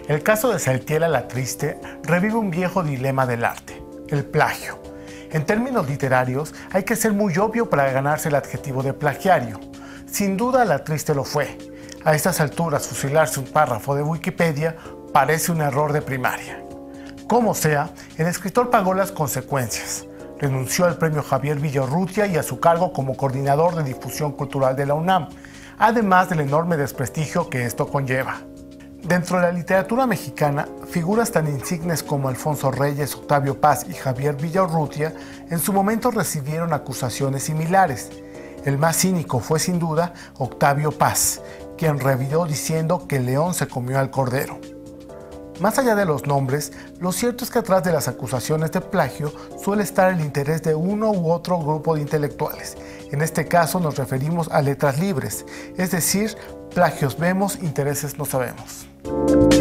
El caso de Saltiel Alatriste revive un viejo dilema del arte, el plagio. En términos literarios, hay que ser muy obvio para ganarse el adjetivo de plagiario. Sin duda, Alatriste lo fue. A estas alturas, fusilarse un párrafo de Wikipedia parece un error de primaria. Como sea, el escritor pagó las consecuencias. Renunció al premio Javier Villaurrutia y a su cargo como coordinador de difusión cultural de la UNAM, además del enorme desprestigio que esto conlleva. Dentro de la literatura mexicana, figuras tan insignes como Alfonso Reyes, Octavio Paz y Javier Villaurrutia en su momento recibieron acusaciones similares. El más cínico fue sin duda Octavio Paz, quien revivió diciendo que el león se comió al cordero. Más allá de los nombres, lo cierto es que atrás de las acusaciones de plagio suele estar el interés de uno u otro grupo de intelectuales. En este caso nos referimos a letras libres, es decir, plagios vemos, intereses no sabemos.